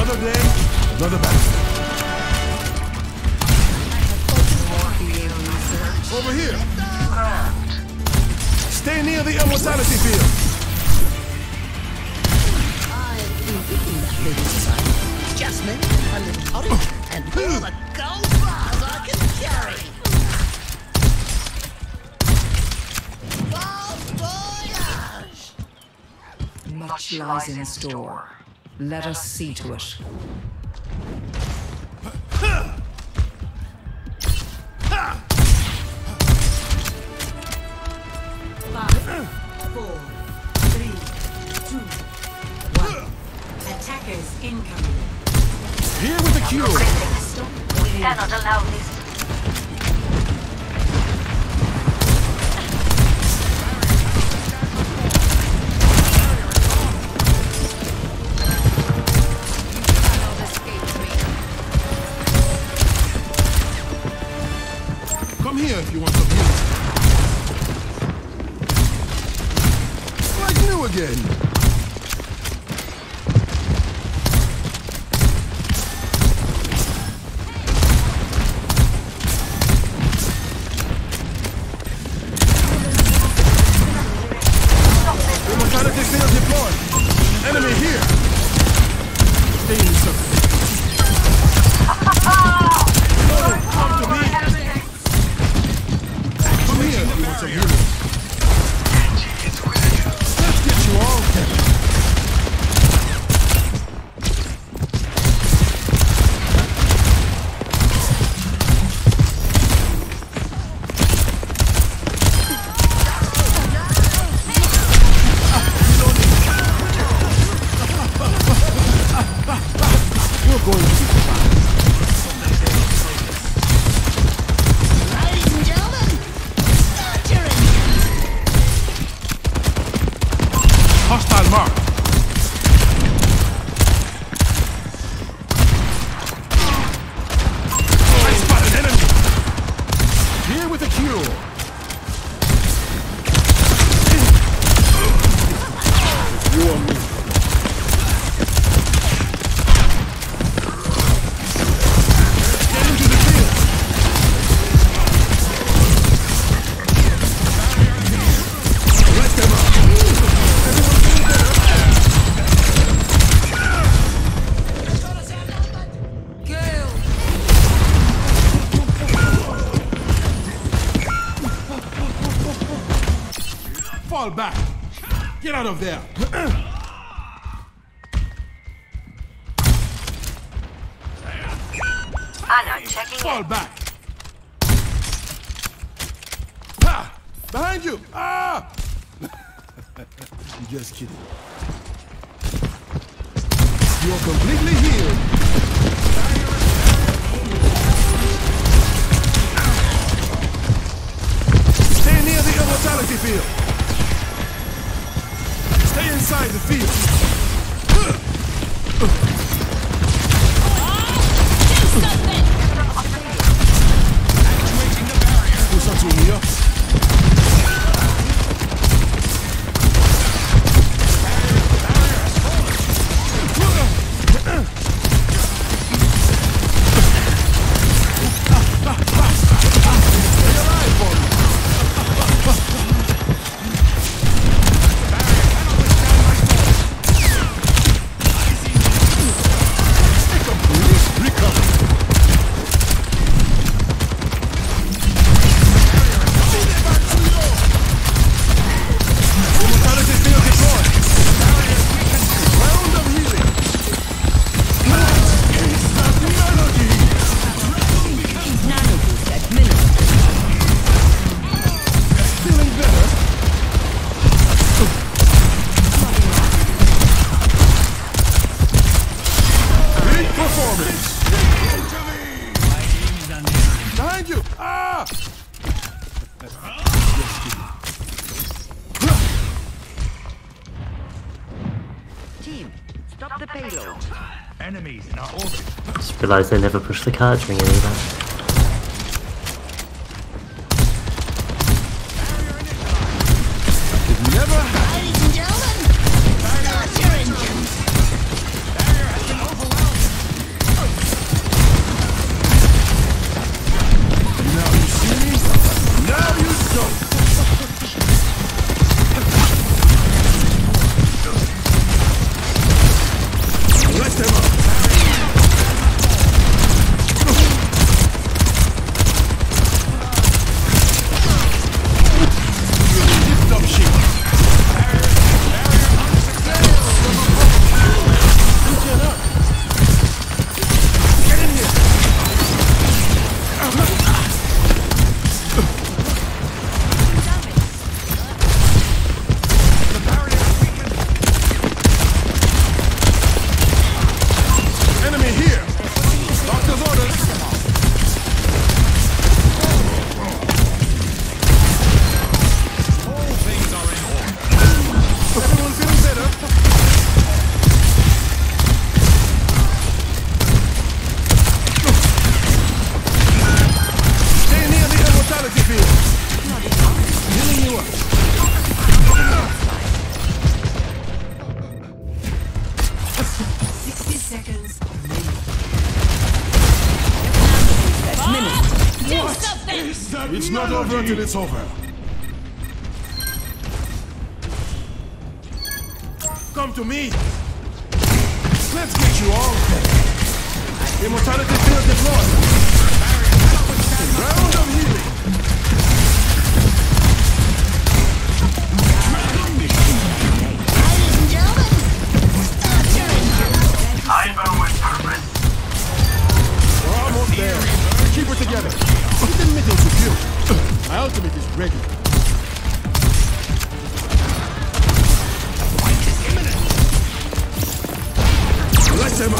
Another day, another battle. Over here. Stay near the immortality field. Just me, a little tonic, and all the gold bars I can carry. Bon voyage! Much lies in store. Let us see to it. 5, 4, 3, 2, 1. Attackers incoming. Here with the cure. We cannot allow this. Come here if you want some music. Like new again. Hostile mark. I spot an enemy. Here with a cure. War me. Get into the field. Let them up. Fall back. Get out of there. Anna checking Fall in. back. Ha! Behind you. Ah! I'm just kidding. You're completely healed. Stay near the immortality field. Stay inside the field. Who's up to me up? Behind you! Ah! Team, stop the payload. Enemies in our orbit. Just realised they never pushed the card ring either. Ladies and gentlemen, start your engines. It's not over until it's over. Come to me. Let's get you all dead. Immortality field deployed. Round of healing. Ladies and gentlemen, start your engine. Hyper with purpose. We're almost there. Keep it together. Keep the middle secure. My ultimate is ready. Light them up.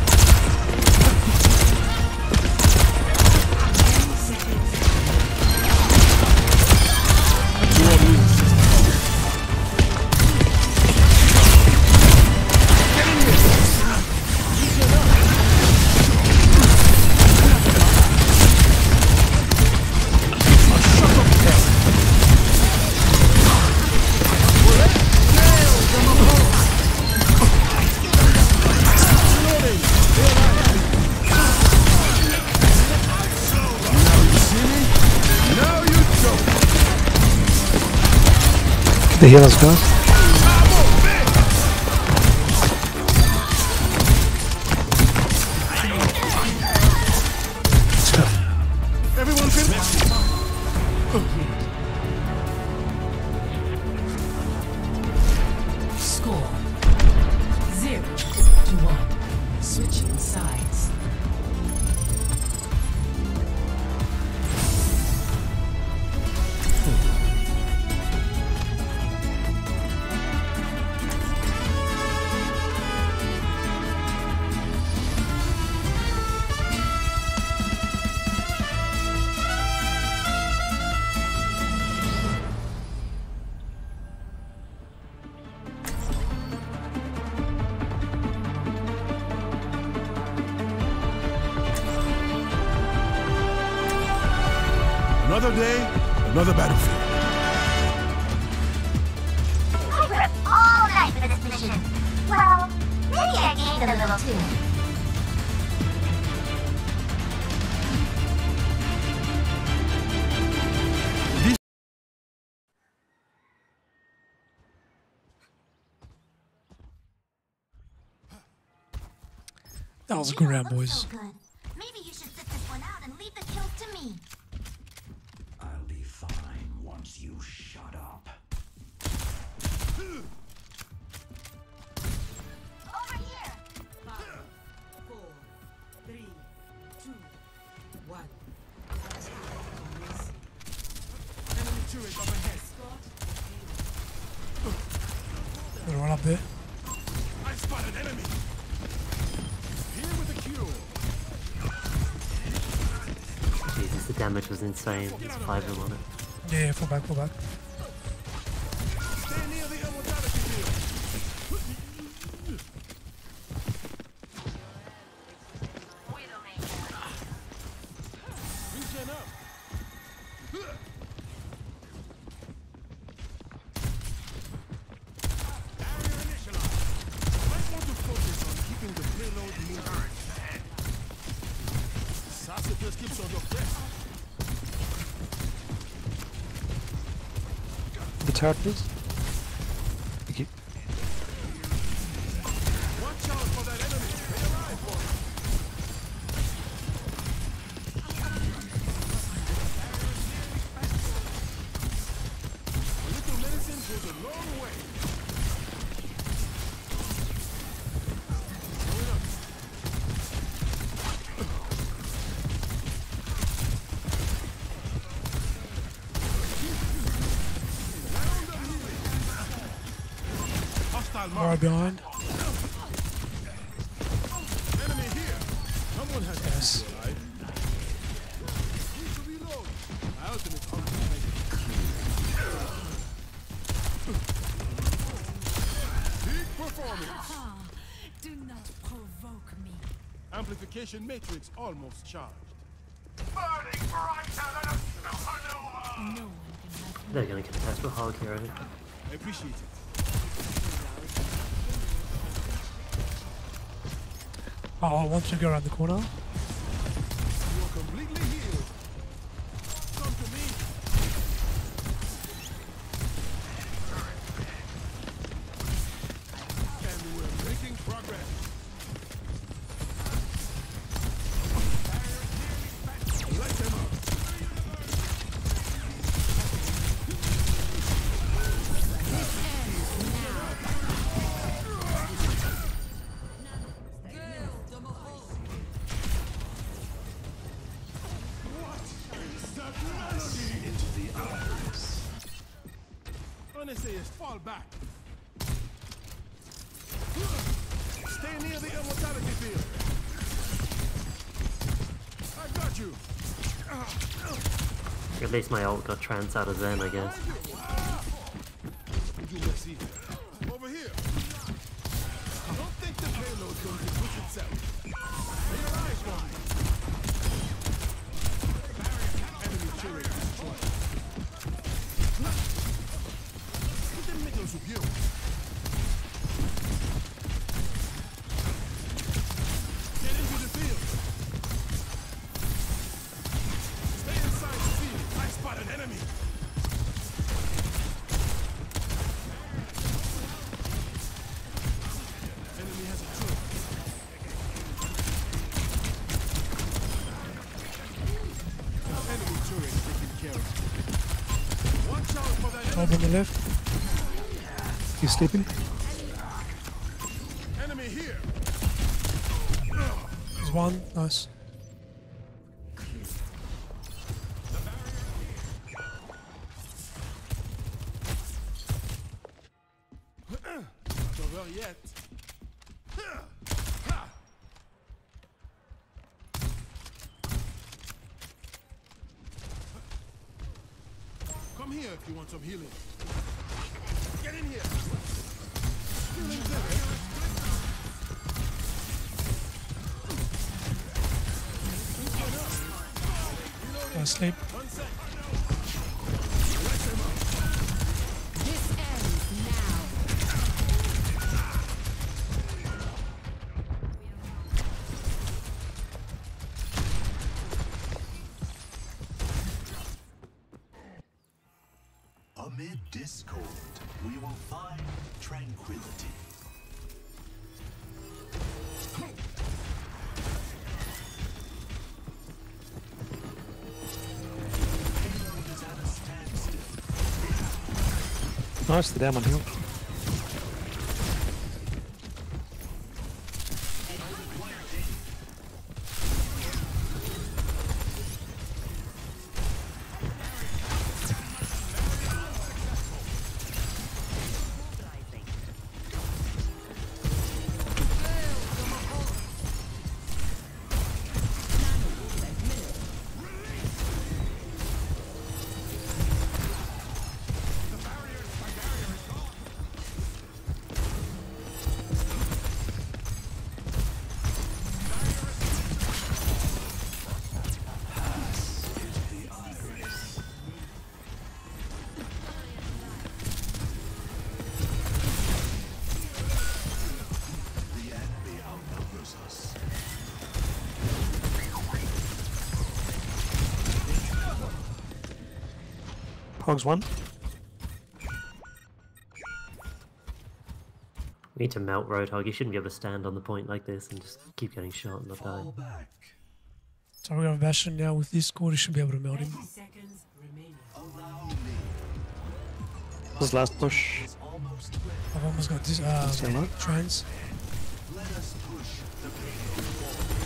The healers guys. Everyone finished? Score 0-1. Switching sides. Another day, another battlefield. I prepped all night for this mission. Well, maybe I gained a little too. That was a good round, boys. So good. Maybe you should sit this one out and leave the kills to me. I'll be fine once you shut up. Over here. 5, 4, 3, 2, 1. Enemy turret up ahead. Gonna run up there. I spotted enemy. Here with the cure. Jesus, the damage was insane. There's 5 of them on it. Yeah, fall back, fall back. Stay near the immortality field. Regen up. Barrier initialized. Might want to focus on keeping the payload moving. Sassafras keeps on your press. The turret, please. Thank you. Watch out for that enemy. They arrive for it. A little medicine goes a long way. Going up. Hostile mark. Alright, behind. Enemy here. Someone has to Yes. be alive. Need to reload. My ultimate's occupied. Peak performance. Do not provoke me. Amplification matrix almost charged. Burning brighter than a supernova! No one can have They're gonna contest with Hog here, I think. I appreciate it. Oh, I want to go around the corner. You are completely healed. Come to me. highest, fall back. Stay near the immortality field. I got you. At least my ult got trans out of Zen, I guess. Over here. Don't think the payload's going to push itself. Lay your eyes wide. Enemy turret destroyed. Within meters of you. Get into the field. Stay inside the field. I spot an enemy. Enemy has a turret. Enemy turret taken care of. Watch out for that Top on the left. He's sleeping. enemy here. There's one. Nice. Not over yet. Come here if you want some healing. Get in here. Healing there. Sleep. One sec. This ends now. Amid discord, we will find tranquility. Payload is at a standstill. Nice, the damn on heal. The enemy outnumbers us. Hogs one. We need to melt Roadhog. You shouldn't be able to stand on the point like this and just keep getting shot and not Fall dying. back. So we're gonna Bastion now with this score. You should be able to melt him. Seconds remaining. Allow me. This last push. It's almost ready. I've almost got this trans. Let us push the payload forward.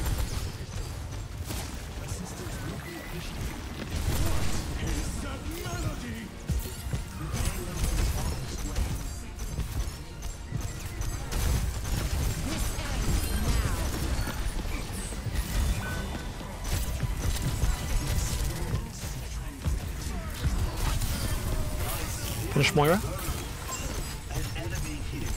Assistance will be initiated. That melody. The payload is on its way. This ends now. Finish Moira. An enemy here.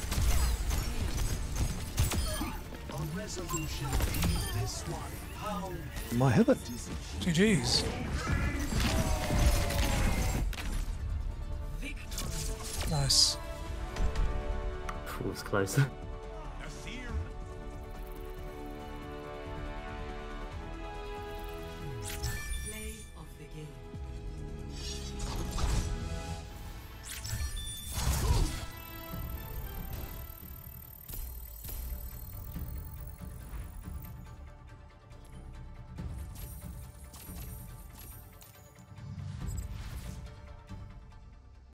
A resolution be this one. How Might have it. is it? GG's. Nice. It was closer.